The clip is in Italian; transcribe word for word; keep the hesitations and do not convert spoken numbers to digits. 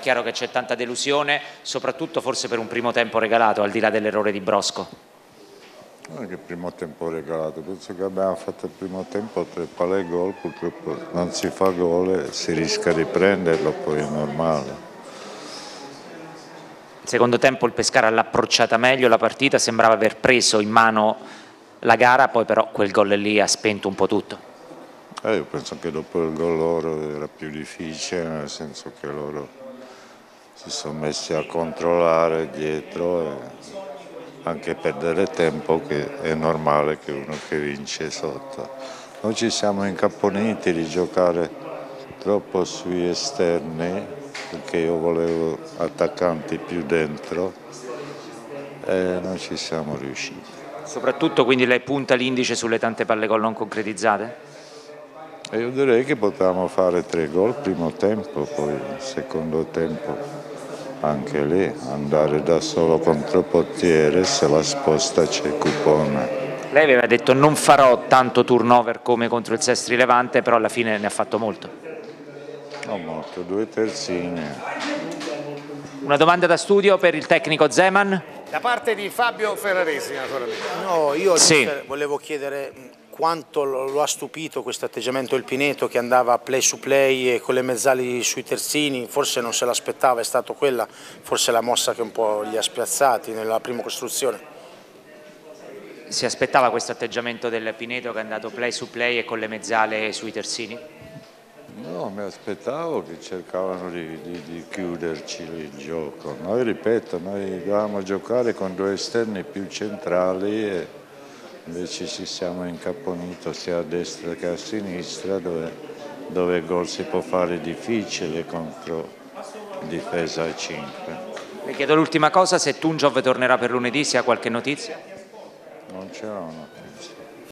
Chiaro che c'è tanta delusione, soprattutto forse per un primo tempo regalato, al di là dell'errore di Brosco. Non è che il primo tempo regalato, penso che abbiamo fatto il primo tempo tre palle gol, purtroppo non si fa gol e si rischia di prenderlo, poi è normale. Secondo tempo il Pescara l'ha approcciata meglio la partita, sembrava aver preso in mano la gara, poi però quel gol lì ha spento un po' tutto. Eh, io penso che dopo il gol loro era più difficile, nel senso che loro si sono messi a controllare dietro e anche perdere tempo, che è normale che uno che vince sotto. Noi ci siamo incapponiti di giocare troppo sui esterni, perché io volevo attaccanti più dentro e non ci siamo riusciti. Soprattutto quindi lei punta l'indice sulle tante palle gol non concretizzate? E io direi che potevamo fare tre gol primo tempo, poi secondo tempo anche lì andare da solo contro il portiere, se la sposta c'è Cupone. Lei aveva detto non farò tanto turnover come contro il Sestri Levante, però alla fine ne ha fatto molto. Ho molto, due terzini. Una domanda da studio per il tecnico Zeman? Da parte di Fabio Ferraresi, naturalmente. No, io sì. volevo chiedere quanto lo ha stupito questo atteggiamento del Pineto, che andava play su play e con le mezzali sui terzini, forse non se l'aspettava, è stato quella forse la mossa che un po' li ha spiazzati nella prima costruzione. Si aspettava questo atteggiamento del Pineto che è andato play su play e con le mezzale sui terzini? No, mi aspettavo che cercavano di, di, di chiuderci il gioco. Noi, ripeto, noi dovevamo giocare con due esterni più centrali e invece ci siamo incapponiti sia a destra che a sinistra, dove, dove il gol si può fare difficile contro difesa a cinque. Le chiedo l'ultima cosa, se Tunjov tornerà per lunedì, se ha qualche notizia? Non c'era una notizia.